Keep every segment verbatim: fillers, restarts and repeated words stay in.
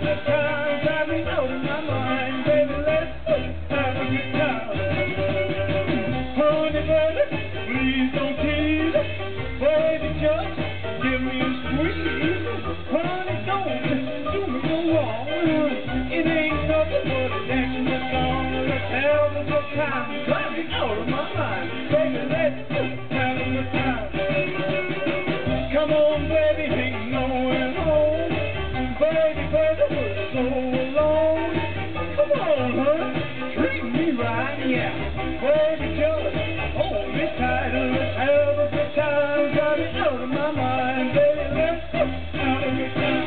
good time, drive me out of my mind, baby, let's have a good time. Honey, baby, please don't tease, baby, just give me a squeeze. Honey, don't do me no wrong, it ain't nothing but a dance in the song. Let's have a good time, drive me out of my mind, baby, let's have a good time. Come on, baby, ain't nowhere home, baby, baby, we're so alone. Come on, honey, treat me right, yeah, baby, just hold me tight and let's have a good time, drive me out of my mind, baby, let's have a good time.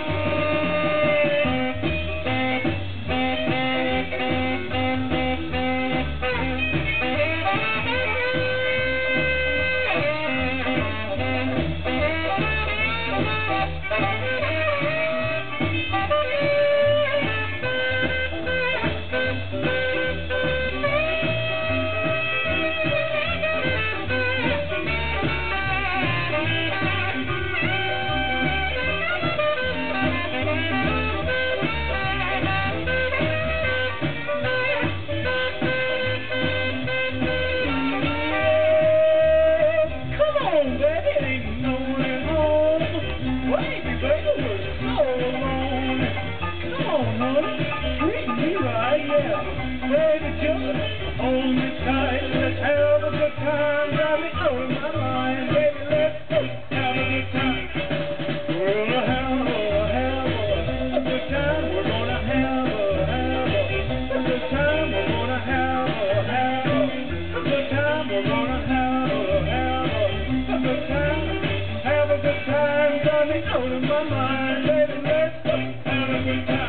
Treat me right, yeah, baby, just hold me tight, let's have a good time, drive me out of my mind, baby, let's have a good time. We're gonna have a, have a, a good time, we're gonna have a, have a, a good time, we're gonna have a, have a, a good time, we're gonna have a, have a, a good time, have a good time, drive me out of my mind, baby, let's have a good time.